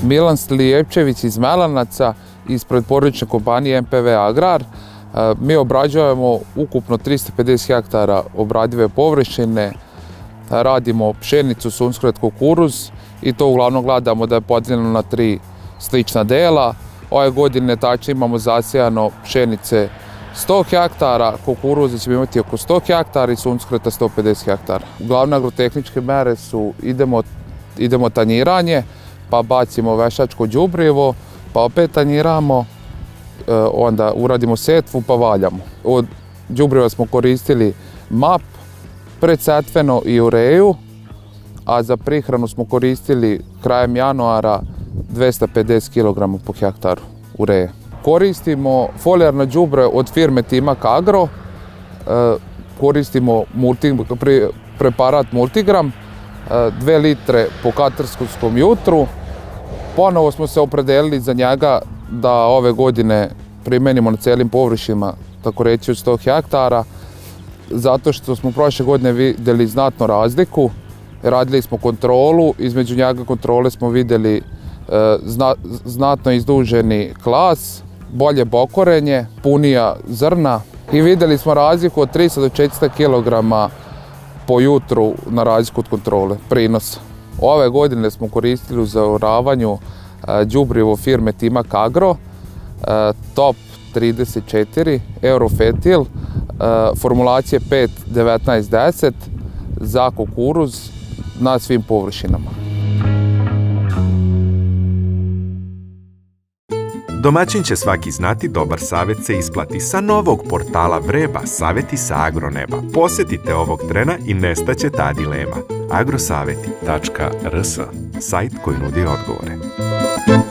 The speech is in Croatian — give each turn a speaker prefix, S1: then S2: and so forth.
S1: Milan Slijepčević iz Melanaca, ispred porodične kompanije MPV Agrar. Mi obrađujemo ukupno 350 hektara obradive površine, radimo pšenicu, suncokrет, kukuruz i to uglavnom gledamo da je podijeljeno na 3 slična dela. Ove godine tačno imamo zasijano pšenice 100 hektara, kukuruza ćemo imati oko 100 hektara i suncokreta 150 hektara. Glavne agrotehničke mere su idemo tanjiranje, pa bacimo veštačko đubrivo, pa opet tanjiramo, onda uradimo setvu pa valjamo. Od đubriva smo koristili MAP, predsetveno i ureju, a za prihranu smo koristili krajem januara 250 kg po hektaru ureje. Koristimo folijarno đubre od firme Timak Agro, koristimo preparat Multigram, 2 litre po katastarskom jutru. Ponovo smo se opredelili za njega da ove godine primenimo na celim površinama, tako reći od 100 hektara, zato što smo prošle godine vidjeli znatnu razliku. Radili smo kontrolu, između njega kontrole smo vidjeli znatno izduženi klas, bolje bokorenje, punija zrna i vidjeli smo razliku od 300 do 400 kg po jutru na razliku od kontrole, prinosa. Ove godine smo koristili u zaoravanju đubrivo firme Timak Agro, Top 34, Eurofetil, formulacije 5-19-10 za kukuruz na svim površinama.
S2: Domaćin će svaki znati, dobar savjet se isplati. Sa novog portala Vreba, savjeti sa agroneba. Posjetite ovog trena i nestaće ta dilema. agrosavjeti.rs, sajt koji nudi odgovore.